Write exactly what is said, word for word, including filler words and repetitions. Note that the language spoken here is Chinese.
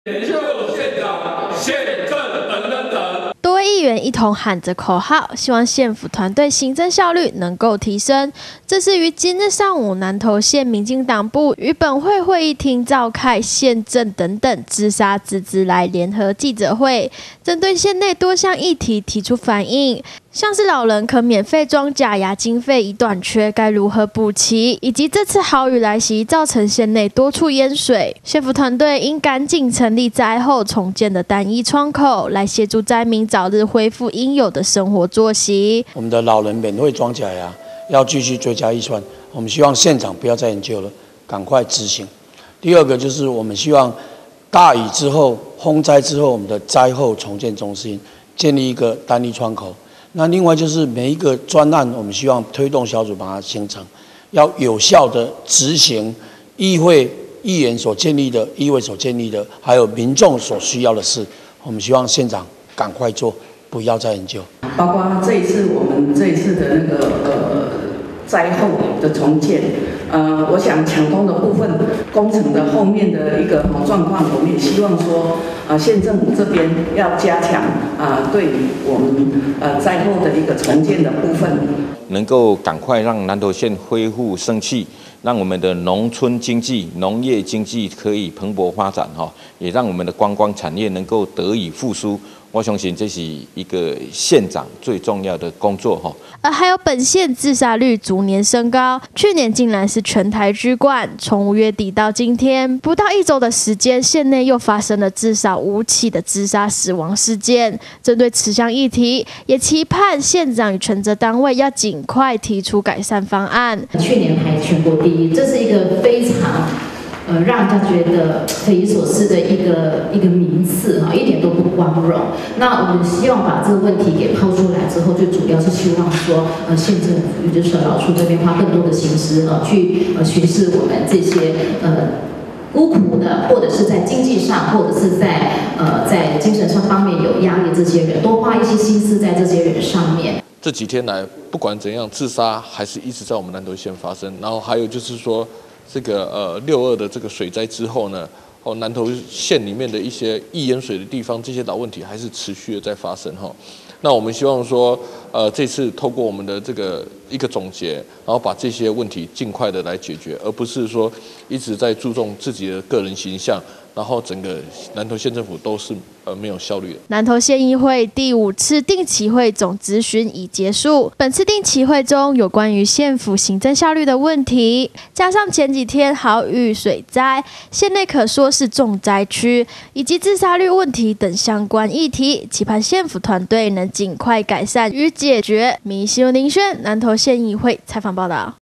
研究县长、县政等等等。 多位议员一同喊着口号，希望县府团队行政效率能够提升。这是于今日上午，南投县民进党部与本会会议厅召开县政等等自杀自治来联合记者会，针对县内多项议题提出反映。 像是老人可免费装假牙经费已短缺，该如何补齐？以及这次豪雨来袭，造成县内多处淹水，县府团队应赶紧成立灾后重建的单一窗口，来协助灾民早日恢复应有的生活作息。 我们的老人免费装假牙要继续追加预算，我们希望县长不要再研究了，赶快执行。第二个就是我们希望大雨之后、洪灾之后，我们的灾后重建中心建立一个单一窗口。 那另外就是每一个专案，我们希望推动小组把它形成，要有效的执行议会议员所建立的、议会所建立的，还有民众所需要的事，我们希望县长赶快做，不要再研究。 包括这一次我们这一次的那个呃灾后的重建，呃，我想抢通的部分工程的后面的一个状况，我们也希望说，呃，县政府这边要加强啊、呃，对于我们呃灾后的一个重建的部分， 能够赶快让南投县恢复生气，让我们的农村经济、农业经济可以蓬勃发展哈，也让我们的观光产业能够得以复苏。 我相信这是一个县长最重要的工作哈。 而还有本县自杀率逐年升高，去年竟然是全台居冠。从五月底到今天，不到一周的时间，县内又发生了至少五起的自杀死亡事件。针对此项议题，也期盼县长与权责单位要尽快提出改善方案。 去年排全国第一，这是一个非常。 呃，让人家觉得匪夷所思的一个一个名次哈，一点都不光荣。那我们希望把这个问题给抛出来之后，最主要是希望说，呃，县政府也就是说劳处这边花更多的心思呃，去呃巡视我们这些呃孤苦的，或者是在经济上，或者是在呃在精神上方面有压力这些人，多花一些心思在这些人上面。 这几天来，不管怎样，自杀还是一直在我们南投县发生。然后还有就是说。 这个呃六二的这个水灾之后呢，哦南投县里面的一些易淹水的地方，这些老问题还是持续的在发生哈。那我们希望说，呃这次透过我们的这个一个总结，然后把这些问题尽快的来解决，而不是说一直在注重自己的个人形象。 然后整个南投县政府都是呃没有效率的。 南投县议会第五次定期会总质询已结束。本次定期会中有关于县府行政效率的问题，加上前几天豪雨水灾，县内可说是重灾区，以及自杀率问题等相关议题，期盼县府团队能尽快改善与解决。民视林轩南投县议会采访报道。